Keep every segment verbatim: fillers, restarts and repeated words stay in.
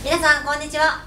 皆さんこんにちは。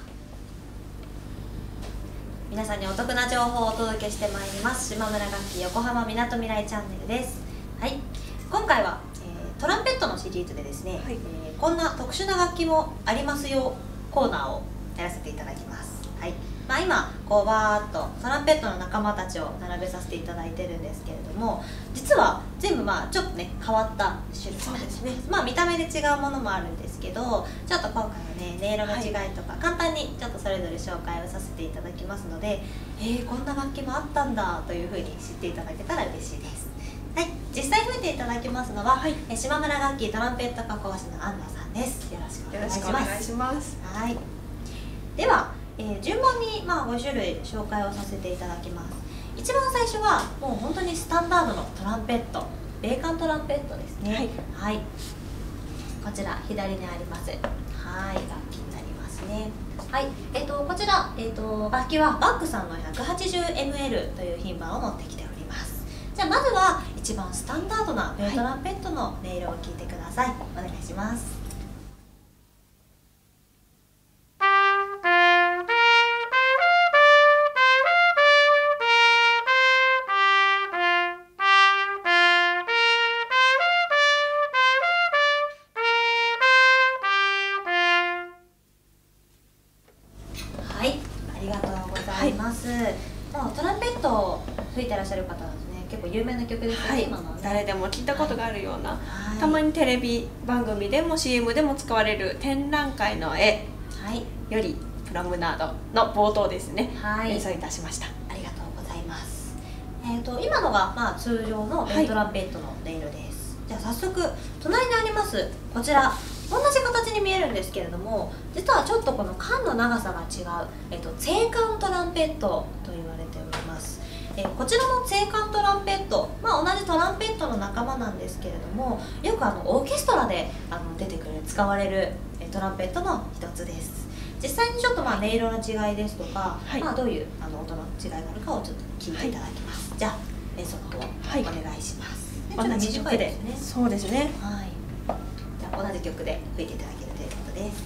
皆さんにお得な情報をお届けしてまいります島村楽器横浜みなとみらいチャンネルです。はい、今回は、えー、トランペットのシリーズでですね、はい、えー、こんな特殊な楽器もありますよコーナーをやらせていただきます。はい、まあ、今こうバーっとトランペットの仲間たちを並べさせていただいてるんですけれども、実は全部まあちょっとね変わった種類なんですね。まあ見た目で違うものもあるんですけど、ちょっと今回はね音色の違いとか、はい、簡単にちょっとそれぞれ紹介をさせていただきますので、えー、こんな楽器もあったんだというふうに知っていただけたら嬉しいです。はい、実際吹いていただきますのは、はい、え島村楽器トランペット加工師の安藤さんです。よろしくお願いします。よろしくお願いします。はい、ではえー、順番にまあご種類紹介をさせていただきます。一番最初はもう本当にスタンダードのトランペット、米管トランペットですね。はい、はい、こちら左にあります。はい、楽器になりますね。はい、えっ、ー、とこちら、えー、と楽器はバックさんの ひゃくはちじゅうエムエル という品番を持ってきております。じゃあまずは一番スタンダードな米トランペットの音色を聞いてください。お願いします。はい、ありがとうございます。はい、もうトランペットを吹いてらっしゃる方はですね、結構有名な曲ですよね。はい、今のね、 誰でも聞いたことがあるような、はい、たまにテレビ番組でも シーエム でも使われる展覧会の絵よりプロムナードの冒頭ですね、はい、演奏いたしました。 ありがとうございます。えー、と今のがまあ通常の米トランペットの音色です。はい、じゃあ早速隣にありますこちら、同じ形に見えるんですけれども、実はちょっとこの管の長さが違う、えっと、低管トランペットと言われております。えこちらの低管トランペット、まあ、同じトランペットの仲間なんですけれども、よくあのオーケストラであの出てくる使われるえトランペットの一つです。実際にちょっとまあ音色の違いですとか、はい、まあどういうあの音の違いがあるかをちょっと聞いていただきます。はい、じゃあ演奏の方お願いします。はい、ちょっと短いですね。 そうですね。 はい、同じ曲で吹いていただけるということです。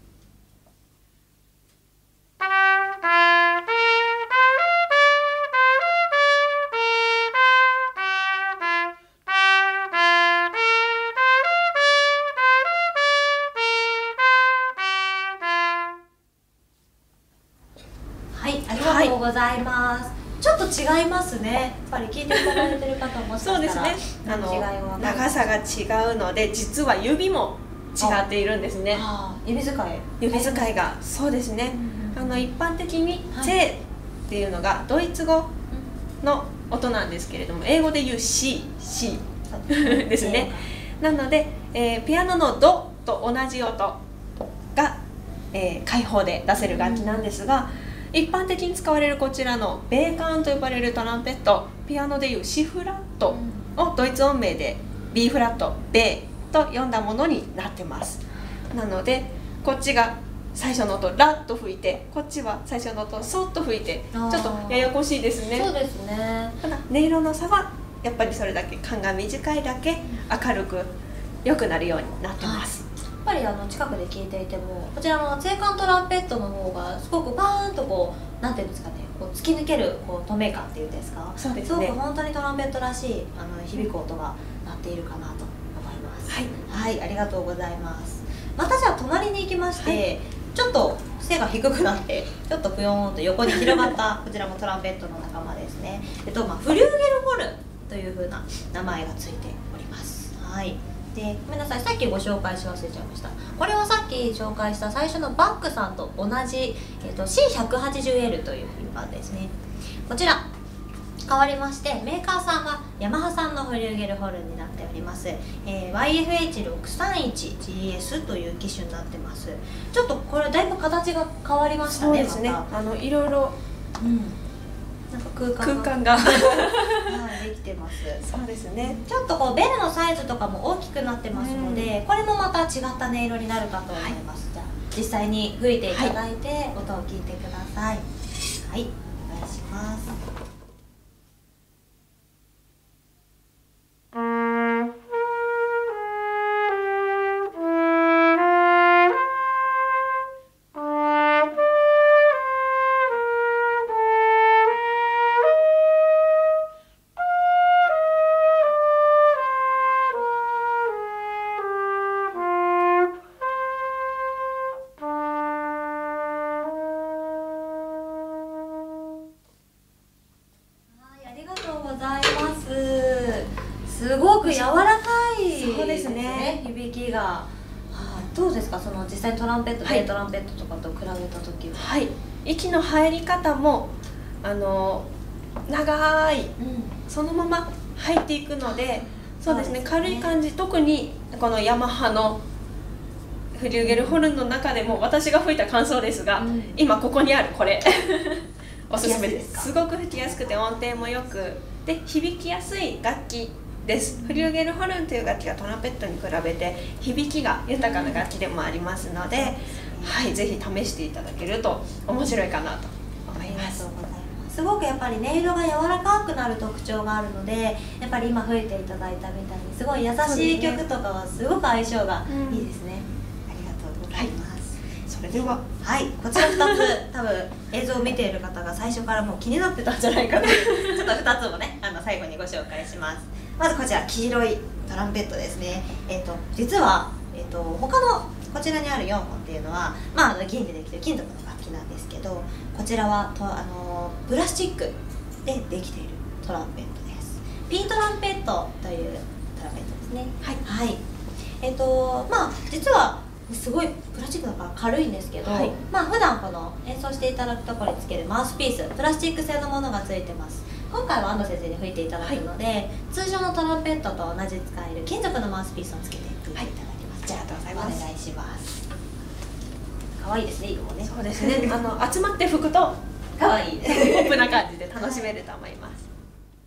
はい、ありがとうございます。はい、ちょっと違いますね。やっぱり聞いていただいてる方ももしかしたらそうですね。 あの長さが違うので、実は指も違っているんですね。 ああ、指使い。 指使いがそうですね。あの一般的に「チェ」っていうのがドイツ語の音なんですけれども、英語で言う「シー」「シー」ですね。なので、えー、ピアノの「ド」と同じ音が、えー、開放で出せる楽器なんですが、一般的に使われるこちらの米管と呼ばれるトランペット、ピアノでいうシフラットをドイツ音名で B フラット、米と呼んだものになってます。なのでこっちが最初の音ラッと吹いて、こっちは最初の音ソッと吹いて、ちょっとややこしいですね。 そうですね。 ただ音色の差はやっぱりそれだけ管が短いだけ明るく良くなるようになってます。 やっぱりあの近くで聞いていても、こちらの低管トランペットの方がすごくバーンとこうなんていうんですかね、こう突き抜けるこう透明感っていうんですか。そうですね。すごく本当にトランペットらしいあの響く音が鳴っているかなと思います。はい、はい、ありがとうございます。またじゃあ隣に行きまして、はい、ちょっと背が低くなってちょっとぷよーんと横に広がったこちらもトランペットの仲間ですね。えっとまあフリューゲルホルンという風な名前がついております。はい。でごめんなさい、さっきご紹介し忘れちゃいました。これはさっき紹介した最初のバックさんと同じ、えー、と シーひゃくはちじゅうエル という品番ですね。こちら変わりまして、メーカーさんはヤマハさんのフリューゲルホルンになっております。えー、ワイエフエイチろくさんいちジーエス という機種になってます。ちょっとこれだいぶ形が変わりましたね。 そうですね。ま、あのいろいろ、 うん、なんか空間が空間がはい、できてます。 そうですね。 ちょっとこうベルのサイズとかも大きくなってますので、うん、これもまた違った音色になるかと思います。はい、じゃあ実際に吹いていただいて、はい、音を聞いてください。はい、お願いします。 が、はあ、どうですか、その実際トランペット、 はい、 軽トランペットとかと比べた時は。 はい、息の入り方もあの長い、うん、そのまま入っていくので、そうですね、軽い感じ、特にこのヤマハのフリューゲルホルンの中でも私が吹いた感想ですが、うん、今ここにあるこれおすすめです。すごく吹きやすくて音程もよくで響きやすい楽器です。フリューゲルホルンという楽器はトランペットに比べて響きが豊かな楽器でもありますので、うん、はい、ぜひ試していただけると面白いかなと思います。 すごくやっぱり音色が柔らかくなる特徴があるので、やっぱり今吹いていただいたみたいにすごい優しい曲とかはすごく相性がいいですね。うん、ありがとうございます。 はい、それでは、 はい、こちらふたつ多分映像を見ている方が最初からもう気になってたんじゃないかなちょっとふたつもね、あの最後にご紹介します。まずこちら黄色いトランペットですね。えっと実は、えっと、他のこちらにあるよんほんっていうのは、まあ、銀でできてる金属の楽器なんですけど、こちらはとあのプラスチックでできているトランペットです。ピートランペットというトランペットですね。はい、はい、えっとまあ実はすごいプラスチックだから軽いんですけど、はい、まあ普段この演奏していただくところにつけるマウスピース、プラスチック製のものがついてます。今回は安藤先生に吹いていただくので、はい、通常のトランペットと同じ使える金属のマウスピースをつけて吹いていただきます。はい、じゃあ、ありがとうございます。お願いします。可愛いですね、色もね。 そうですね。あの集まって吹くと可愛いです。 ポップな感じで楽しめると思います。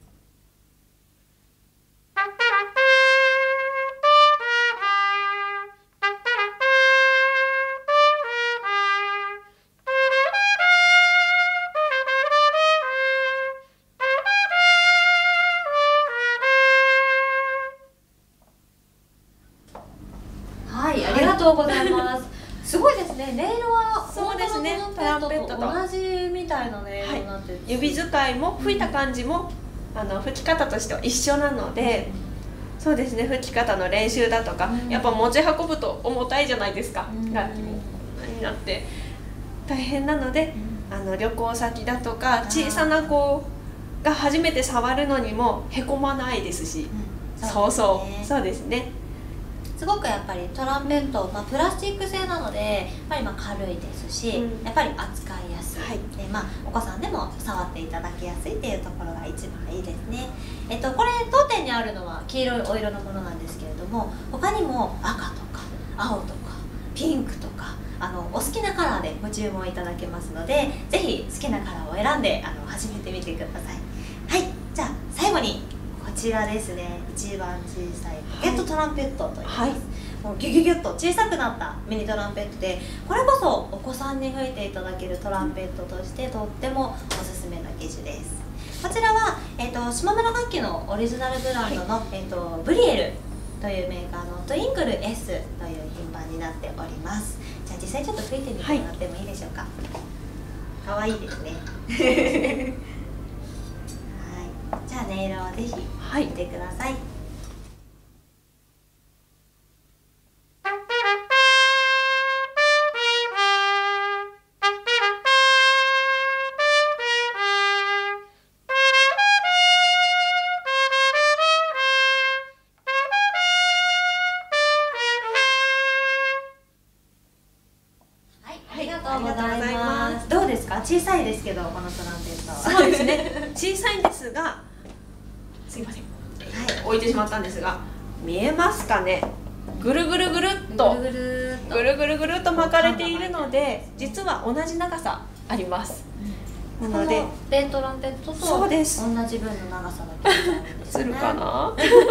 はい、ありがとうございます。すごいですね。音色はそうですね。トランペットと同じみたいな音色になってる。 はい、指使いも吹いた感じも、うん、あの吹き方としては一緒なので、うん、そうですね。吹き方の練習だとか、うん、やっぱ持ち運ぶと重たいじゃないですか。うん、楽器もになって大変なので、うん、あの旅行先だとか小さな子が初めて触るのにもへこまないですし、うん、そうそうそうですね。 すごくやっぱりトランペット、まあ、プラスチック製なのでやっぱりまあ軽いですし、うん、やっぱり扱いやすい、はい、でまあ、お子さんでも触っていただきやすいっていうところが一番いいですね。えっと、これ当店にあるのは黄色いお色のものなんですけれども、他にも赤とか青とかピンクとかあのお好きなカラーでご注文いただけますので、ぜひ好きなカラーを選んであの始めてみてください。はい、じゃあ最後にこちらですね、一番小さいポケットトランペットと言います、はい、もうギュギュギュッと小さくなったミニトランペットで、これこそお子さんに吹いていただけるトランペットとしてとってもおすすめな機種です。こちらは、えー、と島村楽器のオリジナルブランドの、はい、えー、とブリエルというメーカーのトゥインクル S という品番になっております。じゃあ実際ちょっと吹いてみてもらってもいいでしょうか。かわいいですねはい、じゃあ音色をぜひ聴いてください。ありがとうございます。どうですか？小さいですけどこのトランペットは。 そうですね。小さいんですが、すいません。はい、置いてしまったんですが、見えますかね？ぐるぐるぐるっとぐるぐるぐるぐるっと巻かれているので、実は同じ長さあります。 なので、電トランペットと同じ分の長さだけあるんですね。 するかな？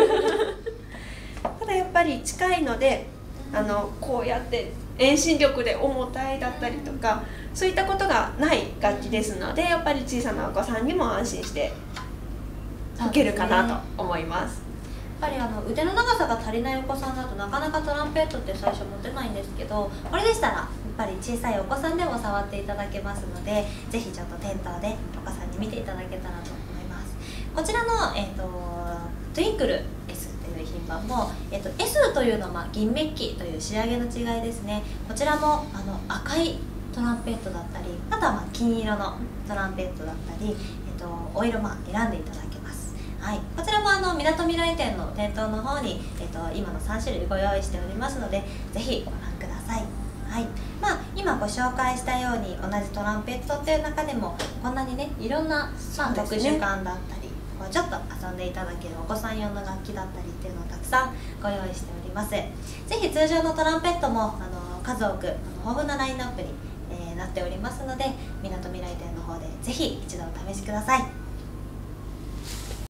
ただやっぱり近いので、あのこうやって遠心力で重たいだったりとか、そういったことがない楽器ですので、やっぱり小さなお子さんにも安心して吹けるかなと思います。 やっぱりあの腕の長さが足りないお子さんだとなかなかトランペットって最初持てないんですけど、これでしたらやっぱり小さいお子さんでも触っていただけますので、ぜひちょっと店頭でお子さんに見ていただけたらと思います。こちらの、えー、とトゥインクル S という品番も、えー、と S というのは銀メッキという仕上げの違いですね。こちらもあの赤いトランペットだったり、あとはまあ金色のトランペットだったり、えー、とお色まあ選んでいただけます。 はい、こちらもあのみなとみらい店の店頭の方に、えっと、今のさん種類ご用意しておりますので、ぜひご覧ください。はい、まあ、今ご紹介したように同じトランペットっていう中でもこんなにねいろんな、まあ、特殊感だったり、こうちょっと遊んでいただけるお子さん用の楽器だったりっていうのをたくさんご用意しております。ぜひ通常のトランペットもあの数多く豊富なラインナップに、えー、なっておりますので、みなとみらい店の方でぜひ一度お試しください。